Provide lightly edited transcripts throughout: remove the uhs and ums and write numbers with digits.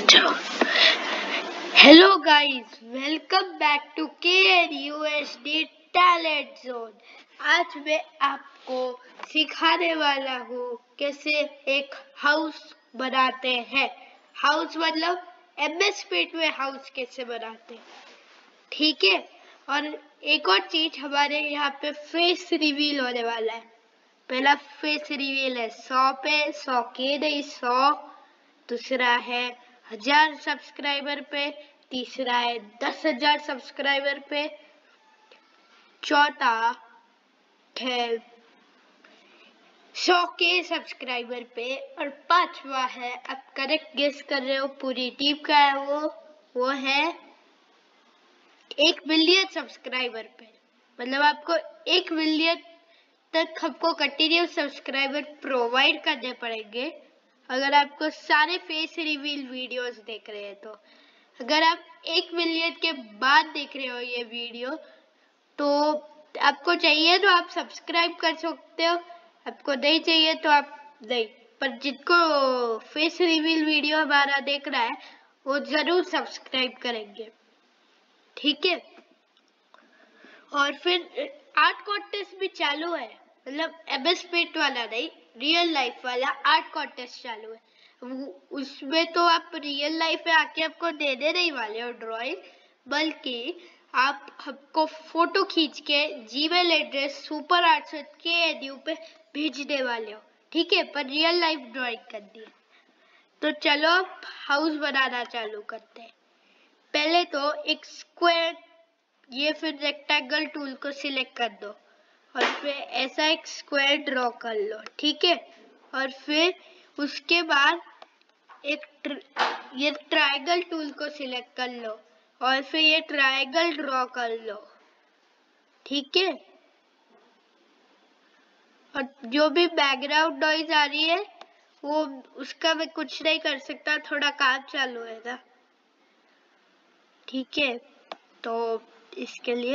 जाओ। Hello guys, welcome back to KNUSD talent zone. आज मैं आपको सिखाने वाला हूँ कैसे एक हाउस बनाते हैं। हाउस मतलब MS पेंट में हाउस कैसे बनाते हैं, ठीक है। और एक और चीज, हमारे यहाँ पे फेस रिवील होने वाला है। पहला फेस रिवील है 100 पे, 100 के नहीं 100। दूसरा है 1000 सब्सक्राइबर पे। तीसरा है 10,000 सब्सक्राइबर पे। चौथा है 100 के सब्सक्राइबर पे। और पांचवा है, आप करेक्ट गेस कर रहे हो पूरी टीम का है वो है 1 मिलियन सब्सक्राइबर पे। मतलब आपको 1 मिलियन तक हमको कंटिन्यू सब्सक्राइबर प्रोवाइड करने पड़ेंगे अगर आपको सारे फेस रिवील वीडियोस देख रहे हैं। तो अगर आप 1 मिलियन के बाद देख रहे हो ये वीडियो तो आपको चाहिए तो आप सब्सक्राइब कर सकते हो, आपको नहीं चाहिए तो आप नहीं। पर जिनको फेस रिवील वीडियो हमारा देख रहा है वो जरूर सब्सक्राइब करेंगे, ठीक है। और फिर आर्ट कॉन्टेस्ट भी चालू है, मतलब MS पेंट वाला नहीं, रियल लाइफ वाला आर्ट कॉन्टेस्ट चालू है। उसमें तो आप रियल लाइफ में आके आपको देने नहीं वाले हो ड्राइंग, बल्कि आप हमको फोटो खींच के जीमेल एड्रेस SuperArts@KNU पे भेजने वाले हो, ठीक है। पर रियल लाइफ ड्राइंग करनी है। तो चलो अब हाउस बनाना चालू करते हैं। पहले तो एक स्क्वायर, ये फिर रेक्टेंगल टूल को सिलेक्ट कर दो और फिर ऐसा एक स्क्वायर ड्रॉ कर लो, ठीक है। और फिर उसके बाद ये ट्रायंगल टूल को सिलेक्ट कर लो और फिर ये ट्रायंगल ड्रॉ कर लो, ठीक है। और जो भी बैकग्राउंड नॉइज आ रही है वो उसका मैं कुछ नहीं कर सकता, थोड़ा काम चालू है ना, ठीक है। तो इसके लिए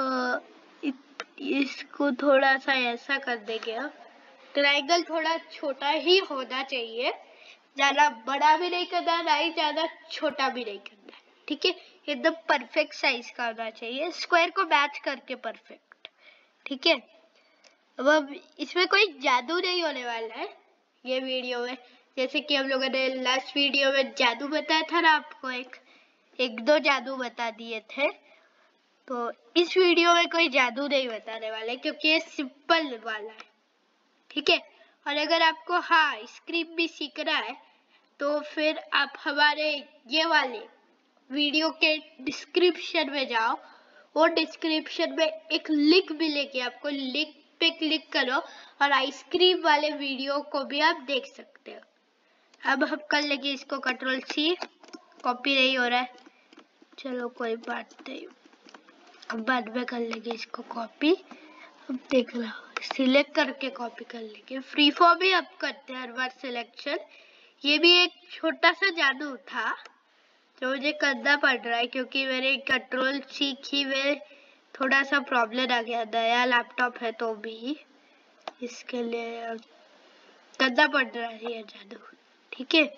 इसको थोड़ा सा ऐसा कर देंगे। अब ट्रायंगल थोड़ा छोटा ही होना चाहिए, ज्यादा बड़ा भी नहीं करना, नहीं ज्यादा छोटा भी नहीं करना, ठीक है। एकदम परफेक्ट साइज का होना चाहिए, स्क्वायर को मैच करके परफेक्ट, ठीक है। अब इसमें कोई जादू नहीं होने वाला है ये वीडियो में, जैसे कि हम लोगों ने लास्ट वीडियो में जादू बताया था ना, आपको एक दो जादू बता दिए थे। तो इस वीडियो में कोई जादू नहीं बताने वाले क्योंकि ये सिंपल वाला है, ठीक है। और अगर आपको स्क्रिप्ट भी सीखना है तो फिर आप हमारे ये वाले वीडियो के डिस्क्रिप्शन में जाओ। वो डिस्क्रिप्शन में एक लिंक मिलेगी, आपको लिंक पे क्लिक करो और आइसक्रीम वाले वीडियो को भी आप देख सकते हो। अब हम कर लेंगे इसको Ctrl+C, कॉपी नहीं हो रहा है, चलो कोई बात नहीं, अब बाद में कर लेंगे इसको कॉपी। अब देख लो, सिलेक्ट करके कॉपी कर लेंगे। फ्री फॉर्म भी अब करते हैं हर बार सिलेक्शन। ये भी एक छोटा सा जादू था जो मुझे करना पड़ रहा है क्योंकि मेरे Ctrl+C की में थोड़ा सा प्रॉब्लम आ गया, नया लैपटॉप है तो भी इसके लिए करना पड़ रहा है ये जादू, ठीक है।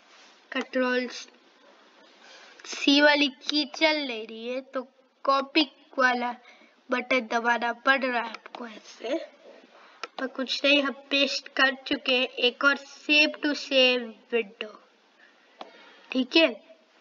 Ctrl+C वाली की चल नहीं रही है तो कॉपी वाला बटन दबाना पड़ रहा है आपको ऐसे। पर कुछ नहीं, हम पेस्ट कर चुके हैं। एक और सेव टू सेव विंडो, ठीक है।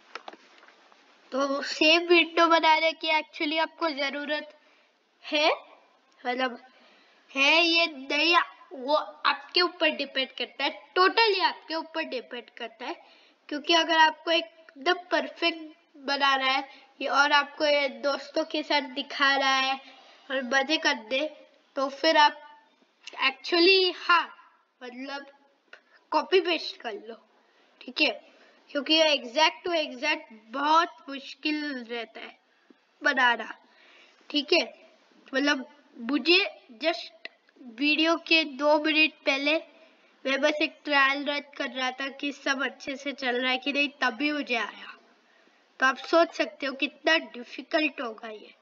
तो सेव विंडो बनाने की एक्चुअली आपको जरूरत है, मतलब है ये नहीं, वो आपके ऊपर डिपेंड करता है, टोटली आपके ऊपर डिपेंड करता है। क्योंकि अगर आपको एकदम परफेक्ट बनाना है ये और आपको ये दोस्तों के साथ दिखा रहा है और मजे कर दे तो फिर आप एक्चुअली मतलब कॉपी पेस्ट कर लो, ठीक है। क्योंकि ये एग्जैक्ट टू एग्जैक्ट बहुत मुश्किल रहता है बनाना, ठीक है। मतलब मुझे जस्ट वीडियो के 2 मिनट पहले मैं बस एक ट्रायल रन कर रहा था कि सब अच्छे से चल रहा है कि नहीं, तभी मुझे आया। तो आप सोच सकते हो कितना डिफिकल्ट होगा ये।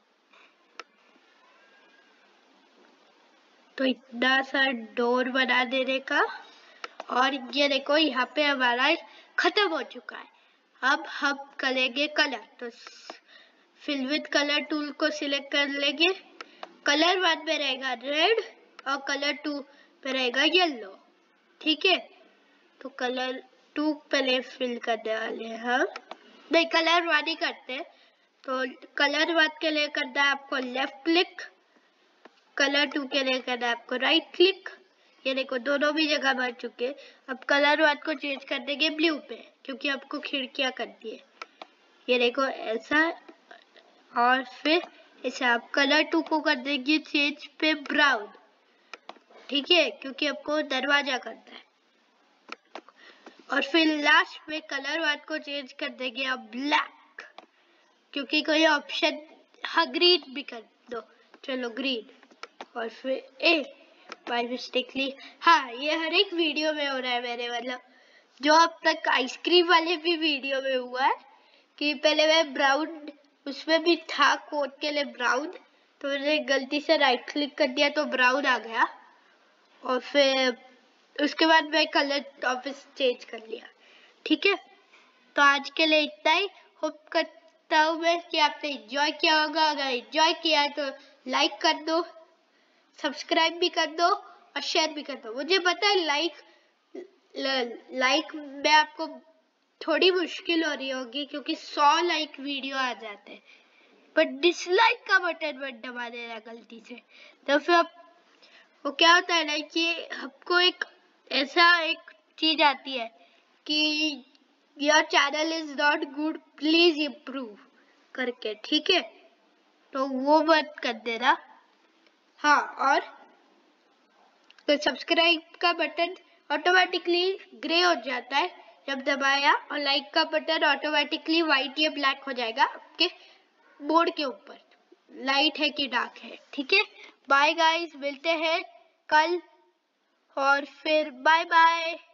तो इतना सा डोर बना देने का, और ये देखो यहाँ पे हमारा खत्म हो चुका है। अब हम करेंगे कलर। तो फिल विद कलर टूल को सिलेक्ट कर लेंगे। कलर 1 में रहेगा रेड और कलर 2 में रहेगा येलो। ठीक है, तो कलर 2 पहले फिल करने वाले हैं हम। नहीं, कलर 1 ही करते हैं। तो कलर 1 के लिए करना है आपको लेफ्ट क्लिक, कलर 2 के लिए करना है आपको राइट क्लिक। ये देखो दोनों भी जगह भर चुके। अब कलर 1 को चेंज कर देंगे ब्लू पे, क्योंकि आपको खिड़कियां करनी है। ये देखो ऐसा, और फिर ऐसे आप कलर 2 को कर देंगे चेंज पे ब्राउन। ठीक है, क्योंकि आपको दरवाजा करना है। और फिर लास्ट में कलर 1 को चेंज कर देंगे अब ब्लैक, क्योंकि कोई ऑप्शन, हाँ ग्रीन भी कर दो, चलो ग्रीन। और फिर बाय मिस्टेकली, हाँ ये हर एक वीडियो में हो रहा है मेरे, मतलब जो अब तक आइसक्रीम वाले भी वीडियो में हुआ है कि पहले मैं ब्राउन, उसमें भी था कोट के लिए ब्राउन, तो मैंने गलती से राइट क्लिक कर दिया तो ब्राउन आ गया, और फिर उसके बाद मैं कलर ऑफिस चेंज कर लिया। ठीक है, तो आज के लिए इतना ही। होप करता हूँ मैं कि आपने एंजॉय किया होगा। अगर एंजॉय किया है तो लाइक कर दो, सब्सक्राइब भी कर दो और शेयर भी कर दो। मुझे पता है लाइक में आपको थोड़ी मुश्किल हो रही होगी, क्योंकि 100 लाइक वीडियो आ जाते हैं, पर डिसलाइक का बटन मत दबा देना गलती से। तो फिर वो क्या होता है ना कि आपको एक चीज आती है कि your channel is not good, please improve करके। ठीक है, तो वो मत कर देना। हाँ, और तो सब्सक्राइब का बटन ऑटोमेटिकली ग्रे हो जाता है जब दबाया, और लाइक का बटन ऑटोमेटिकली व्हाइट या ब्लैक हो जाएगा आपके बोर्ड के ऊपर, लाइट है कि डार्क है। ठीक है, बाय गाइस, मिलते हैं कल, और फिर बाय बाय।